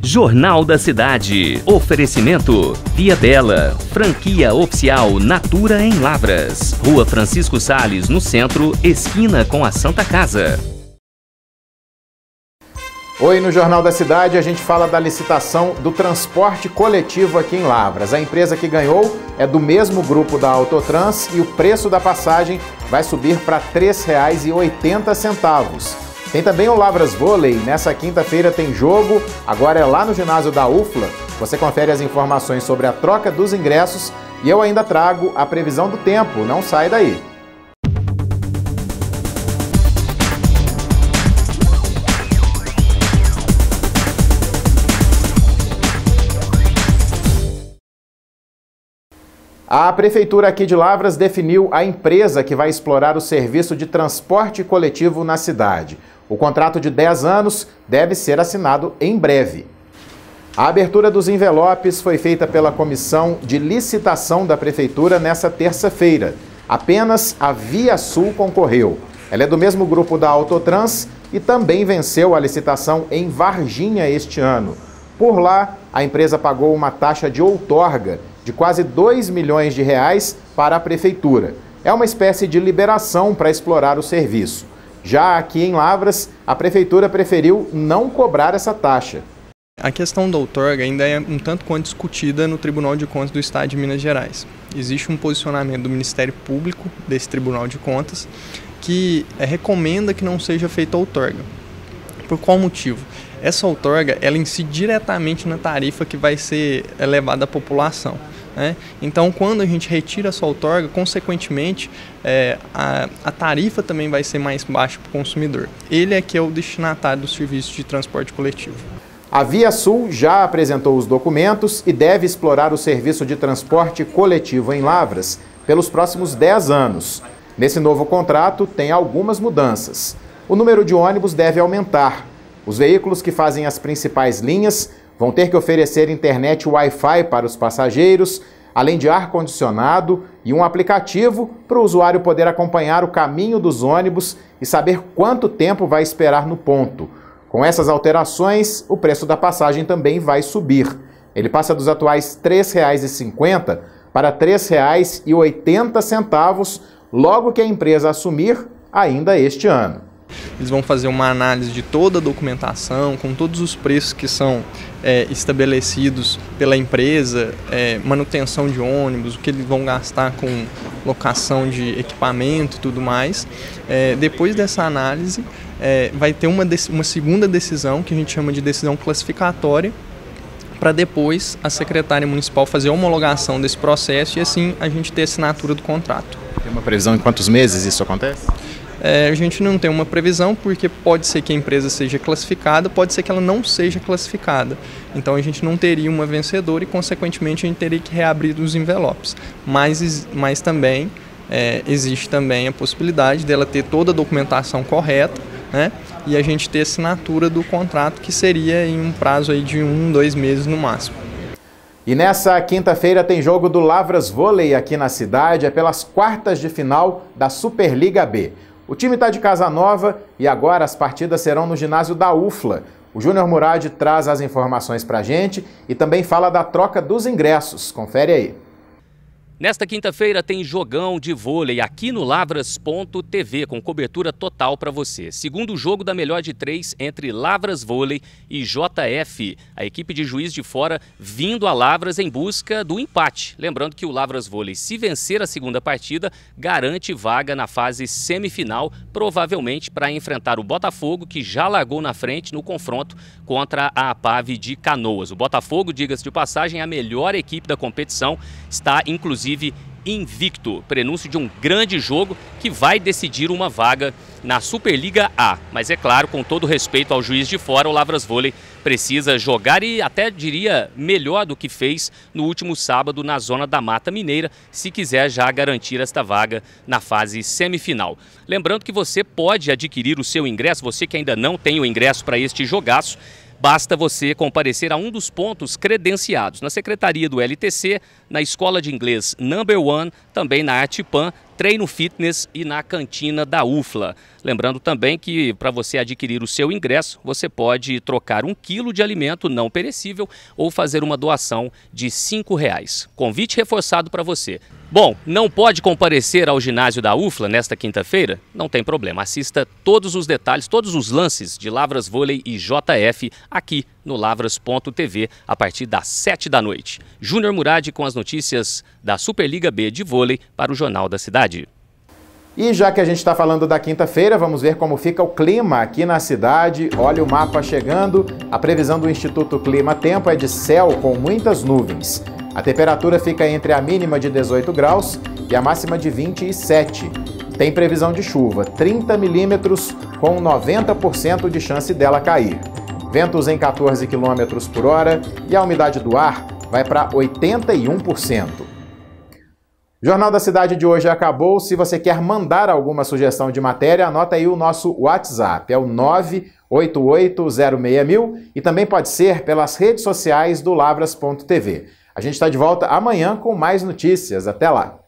Jornal da Cidade. Oferecimento Via Bela, franquia oficial Natura em Lavras. Rua Francisco Sales, no centro, esquina com a Santa Casa. Oi, no Jornal da Cidade a gente fala da licitação do transporte coletivo aqui em Lavras. A empresa que ganhou é do mesmo grupo da Autotrans e o preço da passagem vai subir para R$ 3,80. Tem também o Lavras Vôlei. Nessa quinta-feira tem jogo, agora é lá no ginásio da UFLA. Você confere as informações sobre a troca dos ingressos e eu ainda trago a previsão do tempo. Não sai daí! A Prefeitura aqui de Lavras definiu a empresa que vai explorar o serviço de transporte coletivo na cidade. O contrato de 10 anos deve ser assinado em breve. A abertura dos envelopes foi feita pela Comissão de Licitação da Prefeitura nesta terça-feira. Apenas a Via Sul concorreu. Ela é do mesmo grupo da Autotrans e também venceu a licitação em Varginha este ano. Por lá, a empresa pagou uma taxa de outorga de quase R$ 2 milhões para a Prefeitura. É uma espécie de liberação para explorar o serviço. Já aqui em Lavras, a Prefeitura preferiu não cobrar essa taxa. A questão da outorga ainda é um tanto quanto discutida no Tribunal de Contas do Estado de Minas Gerais. Existe um posicionamento do Ministério Público desse Tribunal de Contas que recomenda que não seja feita a outorga. Por qual motivo? Essa outorga, ela incide diretamente na tarifa que vai ser elevada à população. Então, quando a gente retira essa outorga, consequentemente, a tarifa também vai ser mais baixa para o consumidor. Ele é que é o destinatário do serviço de transporte coletivo. A Via Sul já apresentou os documentos e deve explorar o serviço de transporte coletivo em Lavras pelos próximos 10 anos. Nesse novo contrato, tem algumas mudanças. O número de ônibus deve aumentar. Os veículos que fazem as principais linhas vão ter que oferecer internet Wi-Fi para os passageiros, além de ar-condicionado e um aplicativo para o usuário poder acompanhar o caminho dos ônibus e saber quanto tempo vai esperar no ponto. Com essas alterações, o preço da passagem também vai subir. Ele passa dos atuais R$ 3,50 para R$ 3,80, logo que a empresa assumir ainda este ano. Eles vão fazer uma análise de toda a documentação, com todos os preços que são estabelecidos pela empresa, manutenção de ônibus, o que eles vão gastar com locação de equipamento e tudo mais. Depois dessa análise, vai ter uma segunda decisão, que a gente chama de decisão classificatória, para depois a secretária municipal fazer a homologação desse processo e assim a gente ter a assinatura do contrato. Tem uma previsão em quantos meses isso acontece? A gente não tem uma previsão porque pode ser que a empresa seja classificada, pode ser que ela não seja classificada. Então a gente não teria uma vencedora e, consequentemente, a gente teria que reabrir os envelopes. Mas também existe também a possibilidade dela ter toda a documentação correta, e a gente ter a assinatura do contrato, que seria em um prazo aí de 2 meses no máximo. E nessa quinta-feira tem jogo do Lavras Vôlei aqui na cidade, é pelas quartas de final da Superliga B. O time está de casa nova e agora as partidas serão no ginásio da UFLA. O Júnior Murad traz as informações para a gente e também fala da troca dos ingressos. Confere aí. Nesta quinta-feira tem jogão de vôlei aqui no Lavras.tv, com cobertura total para você. Segundo jogo da melhor de 3 entre Lavras Vôlei e JF. A equipe de Juiz de Fora vindo a Lavras em busca do empate. Lembrando que o Lavras Vôlei, se vencer a segunda partida, garante vaga na fase semifinal, provavelmente para enfrentar o Botafogo, que já largou na frente no confronto contra a APAV de Canoas. O Botafogo, diga-se de passagem, a melhor equipe da competição, está inclusive invicto, prenúncio de um grande jogo que vai decidir uma vaga na Superliga A. Mas é claro, com todo respeito ao Juiz de Fora, o Lavras Vôlei precisa jogar e até diria melhor do que fez no último sábado na Zona da Mata Mineira, se quiser já garantir esta vaga na fase semifinal. Lembrando que você pode adquirir o seu ingresso, você que ainda não tem o ingresso para este jogaço, basta você comparecer a um dos pontos credenciados na Secretaria do LTC, na Escola de Inglês Number One, também na Artipan, Treino Fitness e na Cantina da UFLA. Lembrando também que para você adquirir o seu ingresso, você pode trocar 1 quilo de alimento não perecível ou fazer uma doação de R$ 5. Convite reforçado para você. Bom, não pode comparecer ao ginásio da UFLA nesta quinta-feira? Não tem problema, assista todos os detalhes, todos os lances de Lavras Vôlei e JF aqui no lavras.tv a partir das 7 da noite. Júnior Murad com as notícias da Superliga B de vôlei para o Jornal da Cidade. E já que a gente está falando da quinta-feira, vamos ver como fica o clima aqui na cidade. Olha o mapa chegando. A previsão do Instituto Clima Tempo é de céu com muitas nuvens. A temperatura fica entre a mínima de 18 graus e a máxima de 27. Tem previsão de chuva, 30 milímetros, com 90% de chance dela cair. Ventos em 14 km por hora e a umidade do ar vai para 81%. O Jornal da Cidade de hoje acabou. Se você quer mandar alguma sugestão de matéria, anota aí o nosso WhatsApp, é o 98806.000 e também pode ser pelas redes sociais do lavras.tv. A gente está de volta amanhã com mais notícias. Até lá!